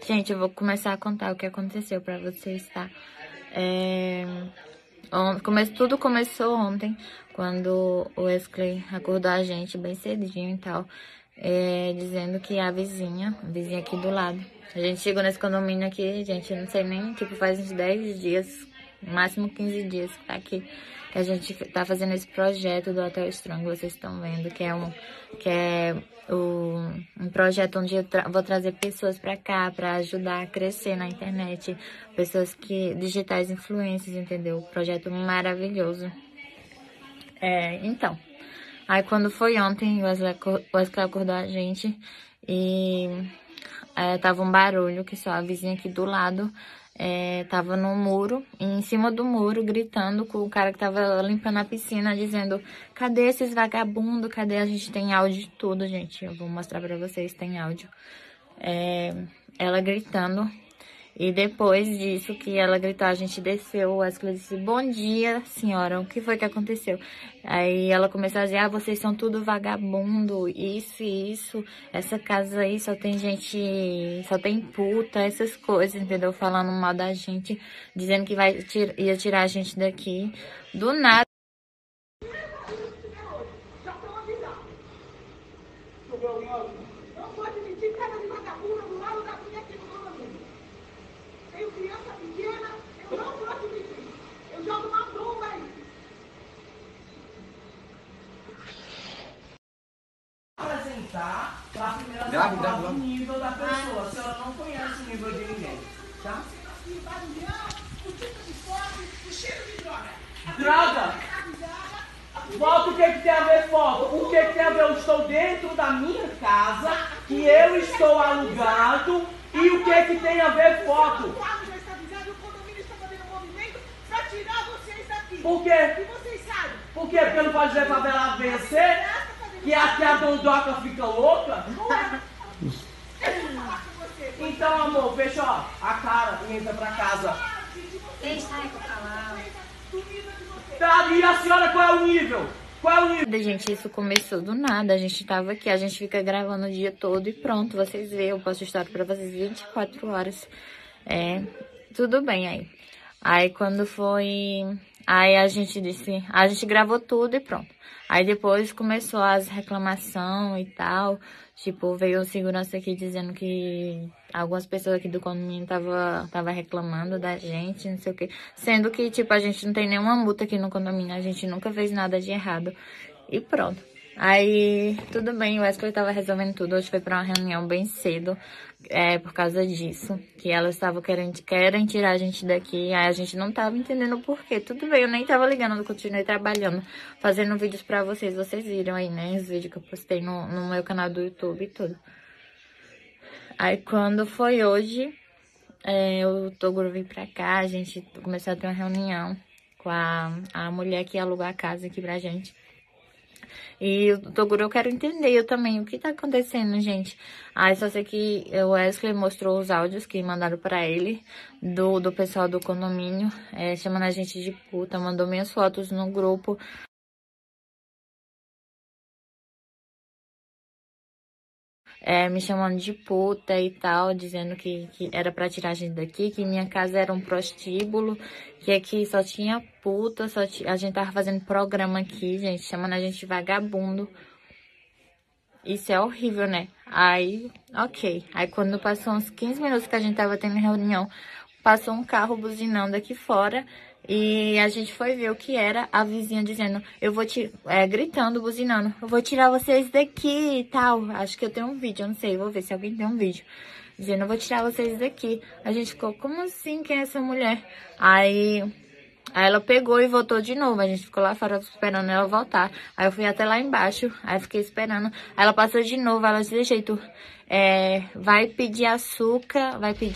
Gente, eu vou começar a contar o que aconteceu pra vocês, tá? Tudo começou ontem, quando o Wesley acordou a gente bem cedinho e tal, dizendo que a vizinha aqui do lado. A gente chegou nesse condomínio aqui, gente, eu não sei nem, tipo, faz uns 10 dias, no máximo 15 dias que tá aqui, que a gente tá fazendo esse projeto do Hotel Strong, vocês estão vendo, que é um projeto onde eu vou trazer pessoas pra cá, pra ajudar a crescer na internet, pessoas digitais influencers, entendeu? Projeto maravilhoso. Então, aí quando foi ontem, o Wesley acordou a gente e tava um barulho que só a vizinha aqui do lado tava no muro, em cima do muro, gritando com o cara que tava limpando a piscina, dizendo: cadê esses vagabundos? Cadê? A gente tem áudio de tudo, gente. Eu vou mostrar pra vocês, tem áudio. Ela gritando. E depois disso que ela gritou, a gente desceu. O Wesley disse: bom dia, senhora, o que foi que aconteceu? Aí ela começou a dizer: vocês são tudo vagabundo, isso e isso. Essa casa aí só tem gente, só tem puta, essas coisas, entendeu? Falando mal da gente, dizendo que ia tirar a gente daqui. Do nada. Não pode mentir, cara de vagabunda do lado da minha aqui no condomínio. Tenho criança pequena, eu não posso mentir. Eu jogo uma bomba aí. Apresentar para a primeira falar do nível da pessoa. Se ela não conhece o nível de ninguém, tá? O tipo de foto, o cheiro de droga. Droga! Foto, o que tem a ver foto? O que tem a ver? Eu estou dentro da minha casa, que eu estou alugando, e o que tem a ver foto? O quadro já está avisado, o condomínio está fazendo um movimento para tirar vocês daqui. Por quê? E vocês sabem. Por quê? Porque não pode levar ela a vencer? Que aqui a dondoca fica louca? Não é. Deixa eu falar com você. Então, amor, fecha ó, a cara e entra pra casa. Deixa eu falar. Tá, e a senhora, qual é o nível? Qual é o nível? Gente, isso começou do nada. A gente tava aqui, a gente fica gravando o dia todo e pronto, vocês veem. Eu posto história pra vocês 24 horas. Tudo bem aí. Aí quando foi... Aí a gente gravou tudo e pronto. Aí depois começou as reclamações e tal. Tipo, veio o segurança aqui dizendo que algumas pessoas aqui do condomínio tava reclamando da gente, não sei o quê. Sendo que, tipo, a gente não tem nenhuma multa aqui no condomínio. A gente nunca fez nada de errado. E pronto. Aí, tudo bem, o Wesley tava resolvendo tudo. Hoje foi pra uma reunião bem cedo, por causa disso. Que elas estavam querem tirar a gente daqui. Aí a gente não tava entendendo o porquê. Tudo bem, eu nem tava ligando, eu continuei trabalhando, fazendo vídeos pra vocês. Vocês viram aí, né, os vídeos que eu postei no meu canal do YouTube e tudo. Aí quando foi hoje, o Toguro veio pra cá, a gente começou a ter uma reunião com a mulher que alugou a casa aqui pra gente. E o Toguro, eu quero entender, eu também, o que tá acontecendo, gente? Aí só sei que o Wesley mostrou os áudios que mandaram pra ele, do pessoal do condomínio, chamando a gente de puta, mandou minhas fotos no grupo. Me chamando de puta e tal, dizendo que era pra tirar a gente daqui, que minha casa era um prostíbulo, que aqui só tinha puta, a gente tava fazendo programa aqui, gente, chamando a gente de vagabundo. Isso é horrível, né? Aí, ok. Aí quando passou uns 15 minutos que a gente tava tendo reunião, passou um carro buzinando aqui fora. E a gente foi ver o que era, a vizinha dizendo, gritando, buzinando, eu vou tirar vocês daqui e tal. Acho que eu tenho um vídeo, eu não sei, vou ver se alguém tem um vídeo. Dizendo, eu vou tirar vocês daqui. A gente ficou, como assim, quem é essa mulher? Aí ela pegou e voltou de novo, a gente ficou lá fora esperando ela voltar. Aí eu fui até lá embaixo, aí fiquei esperando. Aí ela passou de novo, ela disse, de jeito, vai pedir açúcar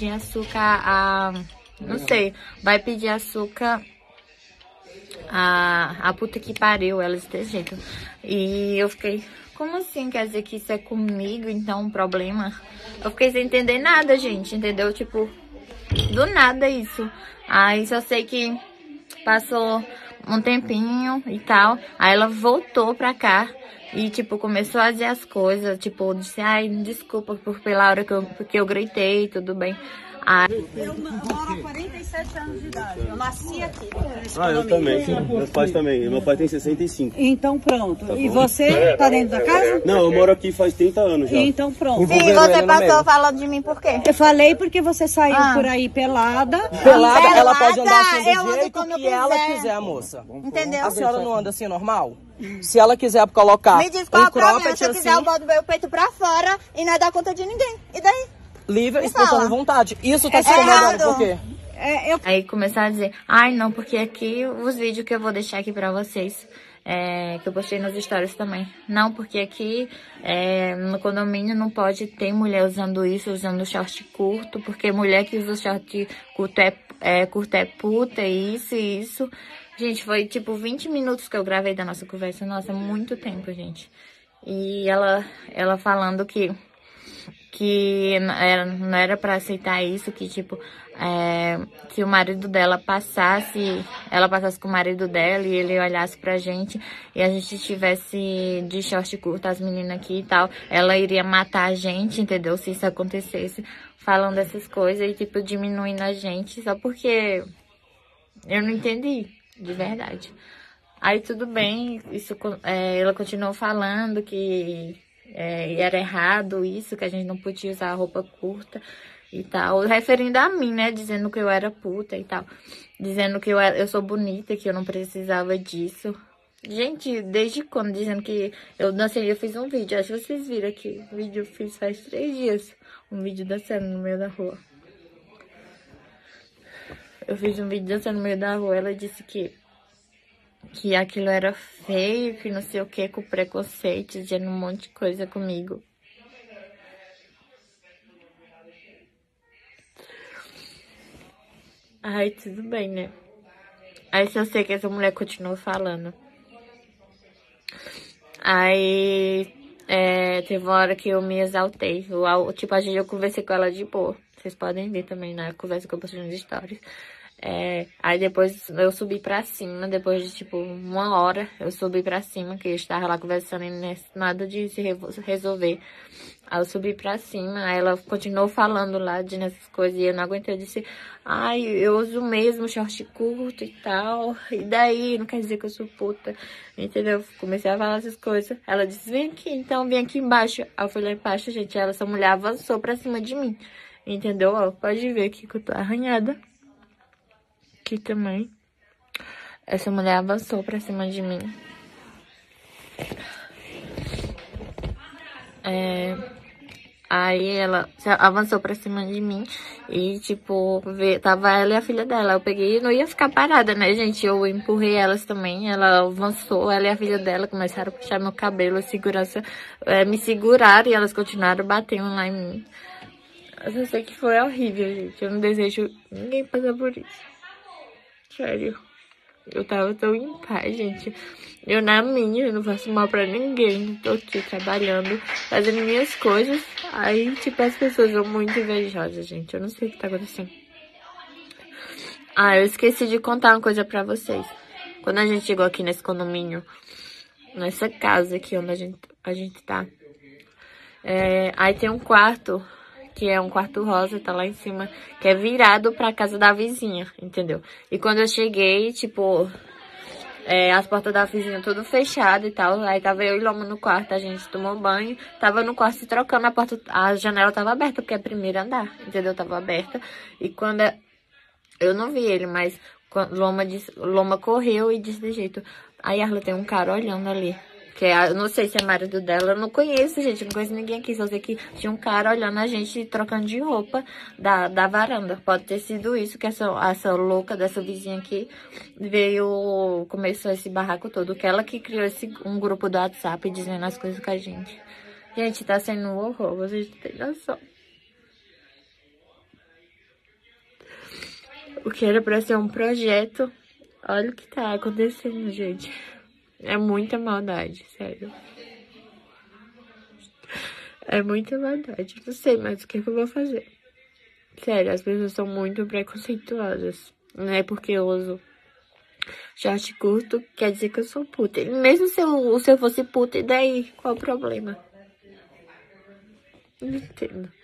não sei, vai pedir açúcar a puta que pariu, ela desse jeito. E eu fiquei, como assim? Quer dizer que isso é comigo, então, um problema? Eu fiquei sem entender nada, gente, entendeu? Tipo, do nada isso. Aí só sei que passou um tempinho e tal, aí ela voltou pra cá E, tipo, começou a dizer as coisas, tipo, disse, ai, desculpa pela hora porque eu gritei, tudo bem. Eu moro há 47 anos de idade. Eu nasci aqui. Eu também. Meus pais também. Meu pai tem 65. Então pronto. E você tá dentro da casa? Não, eu moro aqui faz 30 anos já. Então pronto. E você passou falando de mim por quê? Eu falei porque você saiu por aí pelada. Pelada, ela pode andar assim eu do ando jeito como que eu ela quiser. quiser, moça. Entendeu? A senhora não anda assim normal? Se ela quiser colocar Me diz qual é um o problema. cropped Se eu quiser, eu assim, boto meu peito pra fora e não é dar conta de ninguém. E daí? livre, fala. espontânea vontade. Isso tá se errado. incomodando por quê? Aí começaram a dizer, ai não, porque aqui os vídeos que eu vou deixar aqui pra vocês, que eu postei nos stories também. Não, porque aqui no condomínio não pode ter mulher usando isso, usando short curto, porque mulher que usa short curto é puta, e isso. Gente, foi tipo 20 minutos que eu gravei da nossa conversa, nossa, muito tempo, gente. E ela falando que não era pra aceitar isso, que tipo, que o marido dela ela passasse com o marido dela e ele olhasse pra gente e a gente estivesse de short curto, as meninas aqui e tal, ela iria matar a gente, entendeu? Se isso acontecesse, falando essas coisas e tipo, diminuindo a gente, só porque eu não entendi, de verdade. Aí tudo bem, ela continuou falando que era errado isso, que a gente não podia usar roupa curta e tal, referindo a mim, né, dizendo que eu era puta e tal, dizendo que eu sou bonita, que eu não precisava disso. Gente, desde quando? Dizendo que eu dancei, eu fiz um vídeo, acho que vocês viram aqui, o vídeo eu fiz faz 3 dias, um vídeo dançando no meio da rua. Eu fiz um vídeo dançando no meio da rua, ela disse que aquilo era feio, que não sei o que, com preconceito, dizendo um monte de coisa comigo. Ai, tudo bem, né? Aí só sei que essa mulher continuou falando. Aí, teve uma hora que eu me exaltei. Tipo, eu conversei com ela de boa. Vocês podem ver também na conversa que eu postei nos stories. Aí depois eu subi pra cima, depois de tipo 1 hora, eu subi pra cima, que eu estava lá conversando e nada de se resolver. Aí eu subi pra cima, aí ela continuou falando lá de nessas coisas e eu não aguentei, eu disse, ai, eu uso mesmo short curto e tal, e daí, não quer dizer que eu sou puta, entendeu? Comecei a falar essas coisas, ela disse, vem aqui então, vem aqui embaixo. Aí eu fui lá embaixo, gente, essa mulher avançou pra cima de mim, entendeu? Ó, pode ver aqui que eu tô arranhada. Aqui também. Essa mulher avançou pra cima de mim. Aí ela avançou pra cima de mim e, tipo, tava ela e a filha dela. Eu peguei e não ia ficar parada, né, gente? Eu empurrei elas também. Ela avançou, ela e a filha dela começaram a puxar meu cabelo. A segurança me seguraram e elas continuaram batendo lá em mim. Eu só sei que foi horrível, gente. Eu não desejo ninguém passar por isso. Sério, eu tava tão em paz, gente. Eu na minha, eu não faço mal pra ninguém. Tô aqui trabalhando, fazendo minhas coisas. Aí, tipo, as pessoas são muito invejosas, gente. Eu não sei o que tá acontecendo. Eu esqueci de contar uma coisa pra vocês. Quando a gente chegou aqui nesse condomínio, nessa casa aqui onde a gente tá, aí tem um quarto, que é um quarto rosa, tá lá em cima, que é virado pra casa da vizinha, entendeu? E quando eu cheguei, tipo, as portas da vizinha tudo fechado e tal, aí tava eu e Loma no quarto, a gente tomou banho, tava no quarto se trocando, a janela tava aberta, porque é primeiro andar, entendeu? Tava aberta, e quando eu não vi ele, mas Loma correu e disse de jeito, aí Arla tem um cara olhando ali. Que eu não sei se é marido dela, eu não conheço, gente, eu não conheço ninguém aqui, só sei que tinha um cara olhando a gente trocando de roupa da varanda. Pode ter sido isso, que essa louca dessa vizinha aqui começou esse barraco todo, que ela que criou um grupo do WhatsApp dizendo as coisas com a gente. Gente, tá sendo um horror, vocês não têm noção. O que era pra ser um projeto, olha o que tá acontecendo, gente. É muita maldade, sério. É muita maldade. Não sei mais o que eu vou fazer. Sério, as pessoas são muito preconceituosas. Não é porque eu uso Short curto quer dizer que eu sou puta. E mesmo se eu fosse puta, e daí? Qual o problema? Não entendo.